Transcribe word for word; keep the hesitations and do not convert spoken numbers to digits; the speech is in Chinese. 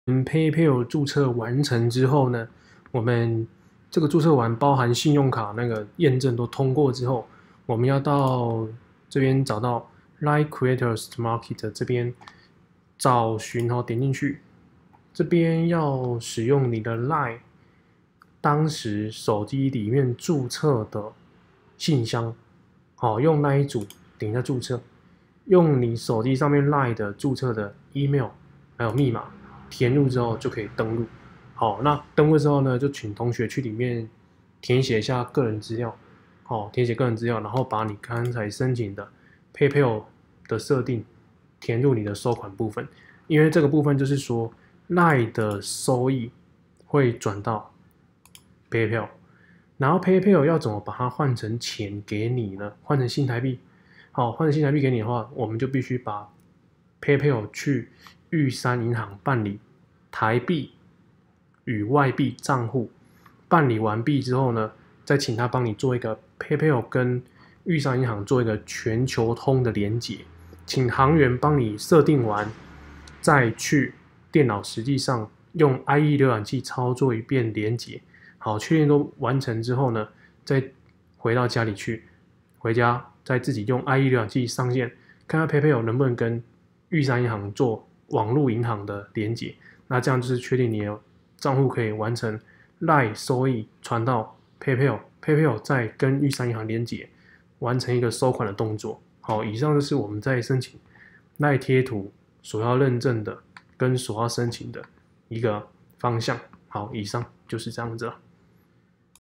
嗯 PayPal 注册完成之后呢，我们这个注册完包含信用卡那个验证都通过之后，我们要到这边找到 Line Creators Market 这边找寻哦，点进去，这边要使用你的 Line 当时手机里面注册的信箱，好，用那一组点一下注册，用你手机上面 Line 的注册的 email 还有密码。填入之后就可以登录。好，那登录之后呢，就请同学去里面填写一下个人资料，好，填写个人资料，然后把你刚才申请的 PayPal 的设定填入你的收款部分，因为这个部分就是说 Line 的收益会转到 PayPal，然后 PayPal 要怎么把它换成钱给你呢？换成新台币，好，换成新台币给你的话，我们就必须把 PayPal 去玉山银行办理台币与外币账户，办理完毕之后呢，再请他帮你做一个 PayPal 跟玉山银行做一个全球通的连接，请行员帮你设定完，再去电脑实际上用 I E 浏览器操作一遍连接，好，确定都完成之后呢，再回到家里去，回家再自己用 I E 浏览器上线，看看 PayPal 能不能跟玉山银行做网络银行的连接，那这样就是确定你的账户可以完成 Line 收益传到 PayPal，PayPal 再跟玉山银行连接，完成一个收款的动作。好，以上就是我们在申请 Line 贴图所要认证的跟所要申请的一个方向。好，以上就是这样子了。